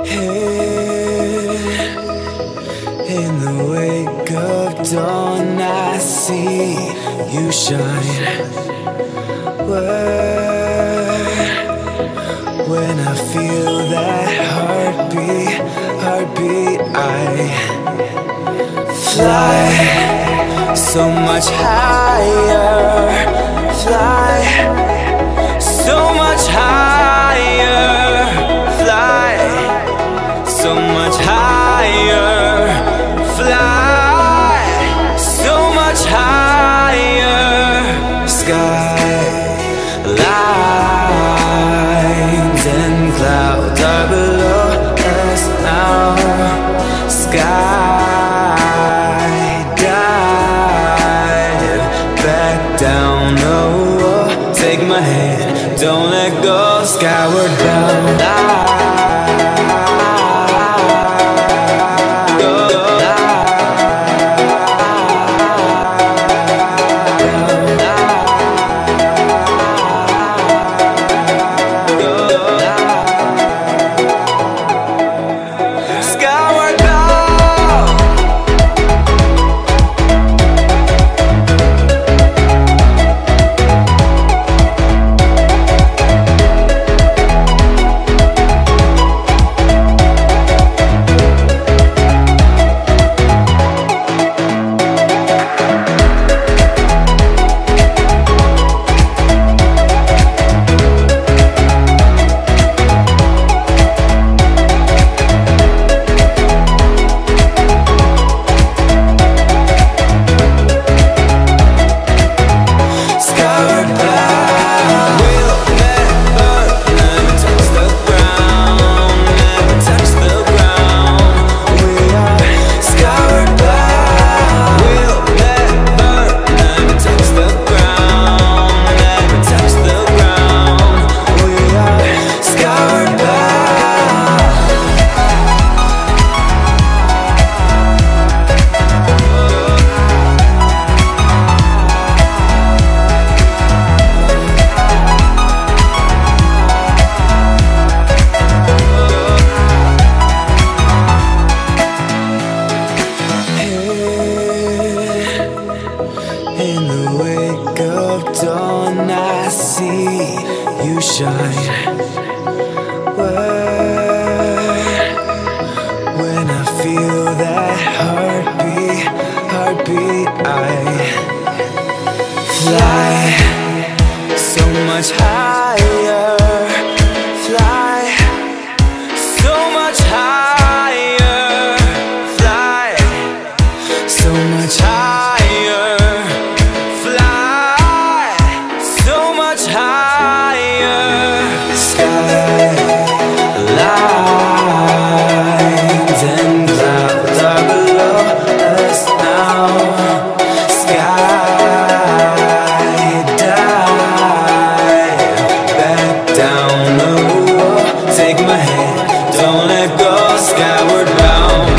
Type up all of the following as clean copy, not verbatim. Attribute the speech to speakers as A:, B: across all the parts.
A: In the wake of dawn, I see you shine. When I feel that heartbeat, I fly so much higher. Fly so much higher. Fly so much higher. Fly so much higher. Skylines and clouds are below us now. Skydive back down. Oh, take my hand, don't let go. Skyward bound. In the wake of dawn, I see you shine. When I feel that heartbeat, I fly so much higher. Fly so much higher. Fly so much higher. Skylines and clouds are below us now. Skydive back down. Oh, take my hand, don't let go. Skyward bound.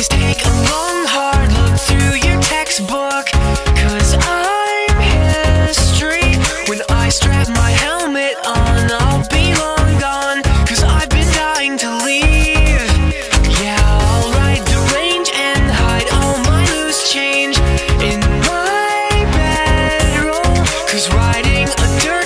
B: Please take a long hard look through your textbook, 'cause I'm history. When I strap my helmet on, I'll be long gone, 'cause I've been dying to leave. Yeah, I'll ride the range and hide all my loose change in my bedroll, 'cause riding a dirt